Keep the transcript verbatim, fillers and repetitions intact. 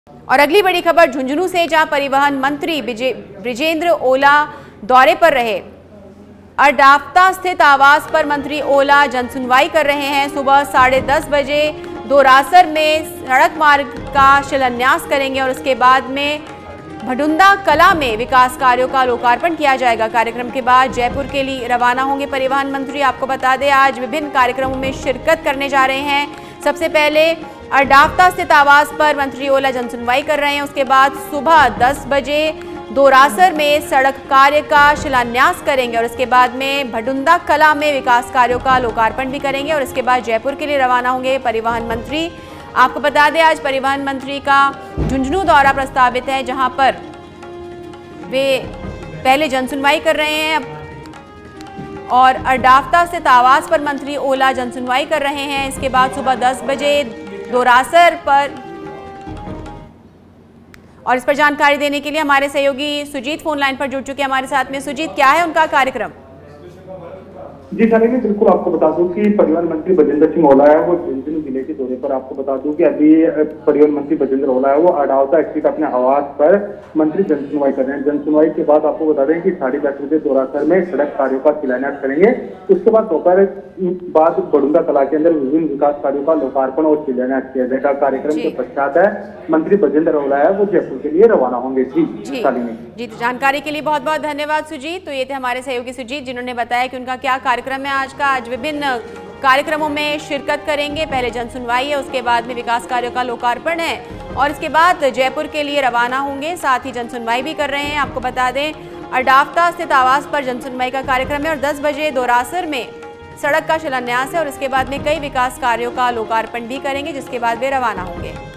और अगली बड़ी खबर झुंझुनू से, जहां परिवहन मंत्री बृजेंद्र ओला दौरे पर रहे। अडाफ्ता स्थित आवास पर मंत्री ओला जनसुनवाई कर रहे हैं। सुबह साढ़े दस बजे दोरासर में सड़क मार्ग का शिलान्यास करेंगे और उसके बाद में भडुंदा कला में विकास कार्यों का लोकार्पण किया जाएगा। कार्यक्रम के बाद जयपुर के लिए रवाना होंगे परिवहन मंत्री। आपको बता दें, आज विभिन्न कार्यक्रमों में शिरकत करने जा रहे हैं। सबसे पहले अडाफ्ता स्थित आवास पर मंत्री ओला जनसुनवाई कर रहे हैं। उसके बाद सुबह दस बजे दोरासर में सड़क कार्य का शिलान्यास करेंगे और उसके बाद में भडुंदा कला में विकास कार्यों का लोकार्पण भी करेंगे और इसके बाद जयपुर के लिए रवाना होंगे परिवहन मंत्री। आपको बता दें, आज परिवहन मंत्री का झुंझुनू दौरा प्रस्तावित है, जहां पर वे पहले जनसुनवाई कर रहे हैं और अडाफ्ता स्थित आवास पर मंत्री ओला जनसुनवाई कर रहे हैं। इसके बाद सुबह दस बजे दोरासर पर, और इस पर जानकारी देने के लिए हमारे सहयोगी सुजीत फोन लाइन पर जुड़ चुके हैं हमारे साथ में। सुजीत, क्या है उनका कार्यक्रम? जी शालिनी, बिल्कुल आपको बता दूं कि परिवहन मंत्री बजेंद्र सिंह ओला है वो झुंझुनू जिले के दौरे पर। आपको बता दूं कि अभी परिवहन मंत्री बजेंद्र ओला है वो अडाफ्ता स्थित अपने आवास पर मंत्री जनसुनवाई कर रहे हैं। जनसुनवाई के बाद आपको बता दें कि साढ़े दस बजे दोरासर में सड़क कार्यों का शिलान्यास करेंगे। उसके बाद दोपहर बाद भडुंदा कला के अंदर विभिन्न विकास कार्यों का लोकार्पण और शिलान्यास किया जाएगा। कार्यक्रम के पश्चात है मंत्री बजेंद्र ओला है वो जयपुर के लिए रवाना होंगे। जी शालिनी जी, तो जानकारी के लिए बहुत बहुत धन्यवाद सुजीत। तो ये थे हमारे सहयोगी सुजीत, जिन्होंने बताया कि उनका क्या कार्यक्रम है आज का। आज विभिन्न कार्यक्रमों में शिरकत करेंगे। पहले जनसुनवाई है, उसके बाद में विकास कार्यों का लोकार्पण है और इसके बाद जयपुर के लिए रवाना होंगे। साथ ही जनसुनवाई भी कर रहे हैं। आपको बता दें, अडाफ्ता स्थित आवास पर जनसुनवाई का कार्यक्रम है और दस बजे दोरासर में सड़क का शिलान्यास है और इसके बाद में कई विकास कार्यों का लोकार्पण भी करेंगे, जिसके बाद वे रवाना होंगे।